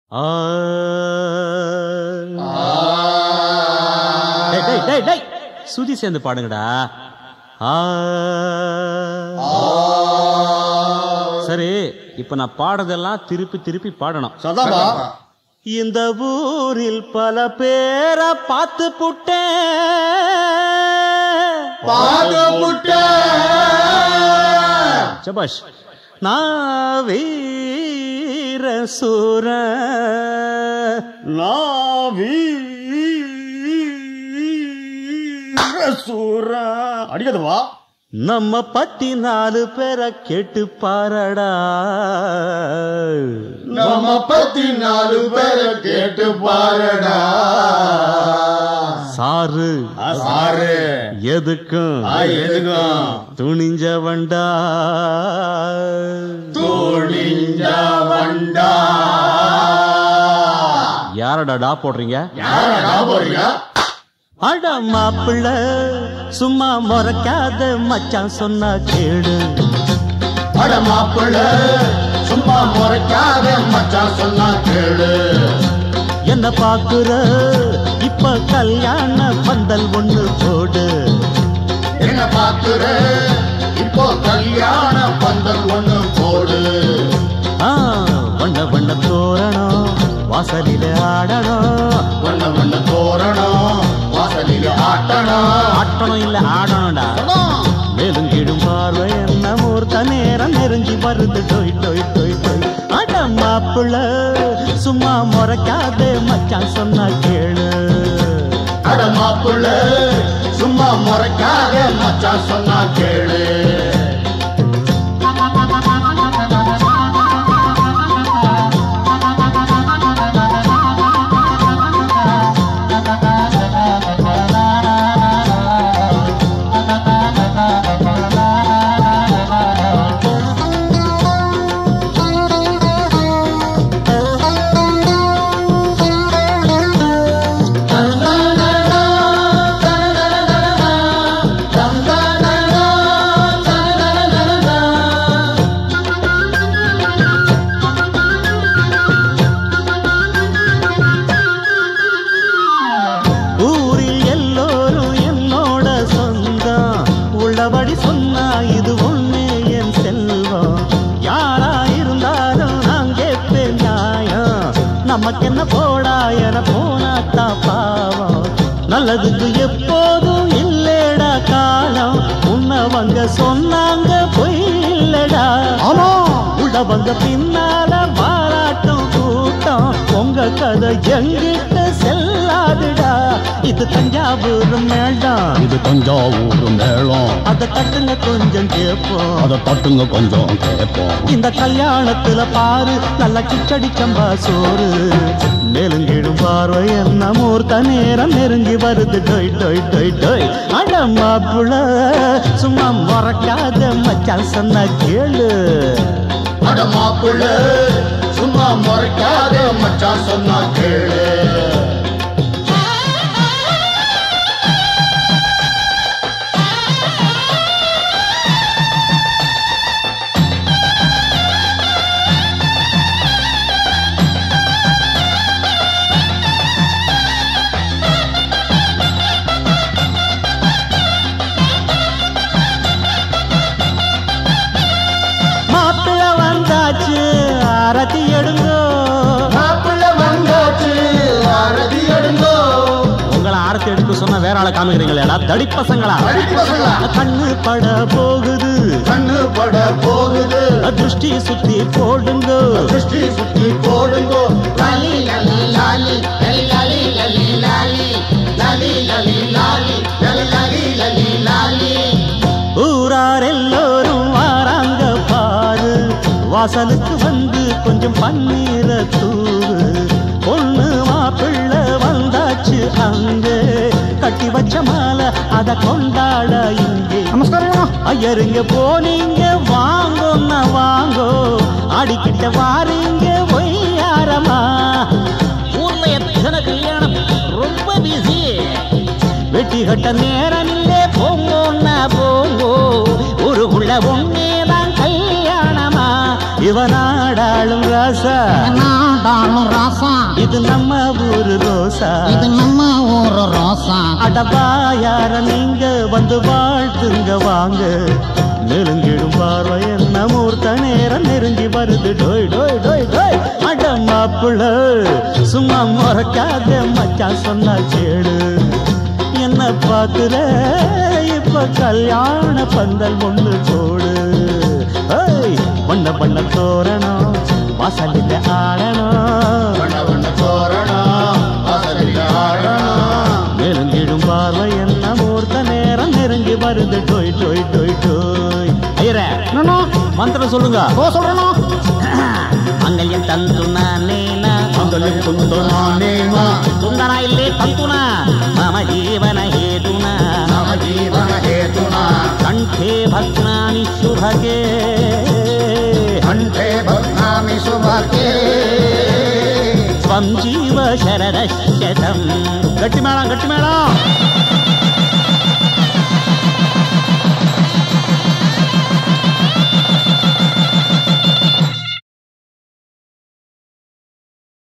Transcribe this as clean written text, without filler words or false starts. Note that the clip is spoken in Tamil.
சுதி சேர்ந்து பாடுங்கடா. சரி, இப்ப நான் பாடுறதெல்லாம் திருப்பி திருப்பி பாடணும். இந்த ஊரில் பல பேரை பார்த்து புட்டேன். சபாஷ். நான் வீர சூர அடிக்கதுவா. நம்ம பத்தி 4 பேரை கேட்டு பாரடா. நம்ம பத்தி 4 பேரை கேட்டு பாரடா. சாரு எதுக்கும் துணிஞ்சவண்டா. யாரடா போடுறீங்க? அட மாப்பிள்ள சும்மா முறைக்காத மச்சான் சொன்னா கேடு. அட மாப்பிள்ள சும்மா முறைக்காத மச்சான் சொன்னா கேடு. என்ன பாக்குற இப்ப கல்யாண பந்தல் ஒண்ணு போடு. என்ன பாக்குற இப்போ கல்யாண பந்தல் ஒண்ணு போடு. வண்ண வண்ண தோரணம் வாசலில ஆடணும். வண்ண வண்ண தோரணம் வாசலில ஆட்டணும் இல்ல ஆடணும்டா. மேலும் கீழும் பார்வை என்ன மூர்த்த நேரம் நெருங்கி வருது. டொய் டொய் டொய் டொய். அட மாப்பிள்ள சும்மா முறைக்காத மச்சான் சொன்னா கேளு. அட மாப்பிள்ள சும்மா முறைக்காத மச்சான் சொன்னா கேளு. நமக்கென்ன போடா என போனாத்தா பாவம். நல்லதுக்கு எப்போதும் இல்லடா காலம். உன்னவங்க சொன்னாங்க பொய் இல்லடா. உள்ளவங்க பின்னால பாராட்டும் கூட்டம். உங்க கதை எங்கிட்ட செல்லாதுடா. இது தஞ்சாவூர் மேளம். இது தஞ்சாவூர் மேளம். அதை தட்டுங்க கொஞ்சம் கேட்போம். அதை தட்டுங்க கொஞ்சம் கேட்போம். இந்த கல்யாணத்துல பாரு நல்ல கிச்சடி சம்பா சோறு. நெருங்கிடும் பார்வை என்ன மூர்த்த நேரம் நெருங்கி வருது. டொய் டொய் டொய் டொய். அட மாப்பிள்ள சும்மா மறக்காத மச்சான் சொன்ன கேளு. அட மாப்பிள்ள சும்மா மறக்காத மச்சான் சொன்னா கேளு. ஆரத்தி எடுங்கோ. மாப்பிள்ள வந்தாச்சு ஆரத்தி எடுங்கோ. உங்களை ஆரத்தி எடுக்க சொன்ன வேற ஆளை காமிக்கிறீங்களா தடி பசங்களா? கண்ணு பட போகுது கண்ணு பட போகுது. திருஷ்டி சுத்தி போடுங்கோ. திருஷ்டி சுத்தி போடுங்கோ. லாலி லாலி லாலி லாலி லாலி லாலி லாலி லாலி லாலி லாலி லாலி லாலி. ஊரார் எல்லோரும் வாராங்க பாரு. வாசலுக்கு வந்து கொஞ்சம் பன்னீர தூவு. பொண்ணு மாப்பிள்ள வந்தாச்சு அங்கே. கட்டி வச்ச மாலை அத கொண்டாட இங்கே. நமஸ்காரம். ஐயருங்க போனீங்க வாங்கோன்னா வாங்கோ. அடிக்கிட்ட வாரீங்க ஒய்யாரமா. ஊர்ல எத்தனை கல்யாணம் ரொம்ப பிஸி. வெட்டி கட்ட நேரம் இல்லே போங்கோன்னா போங்கோ. ஊருக்குள்ள ஒன்னேதான் கல்யாணமா. இவனாடாளும் ராசா நாடாளும் ராசா இது நம்ம ஊரு ரோசா இது நம்ம ஊரு ரோசா அடவா யார நீங்க வந்து வாழ்த்துங்க வாங்க நெருங்கிடும் பார்வை என்ன மூர்த்த நேரம் நெருங்கி வருது டோய் டோய் டோய் டோய் அட மாப்பிள்ள சும்மா முறைக்காத மச்சான் சொன்னா கேடு என்ன பாக்குற இப்ப கல்யாண பந்தல் ஒண்ணு போடு வண்ண வண்ண தோரணம் வாசலில் ஆடணும் நெருங்கிடும் பார்வை என்ன மூர்த்த நேரம் நெருங்கி வருது டோய் டோய் டோய் டோய் ஐயரே மந்திரம் சொல்லுங்க சொல்றோம் மங்கல்யம் தந்துனா நேனா மங்கல்யம் தந்துனா நேனா சுந்தர இல்லே தந்துனா மம ஜீவன ஹேதுனா மம ஜீவன ஹேதுனா கண்டே பத்னாமி சுಭಗೆ கண்டே பத்னாமி சுಭಗೆ ஸ்வம் ஜீவ சரதம் கட்டி மேளம்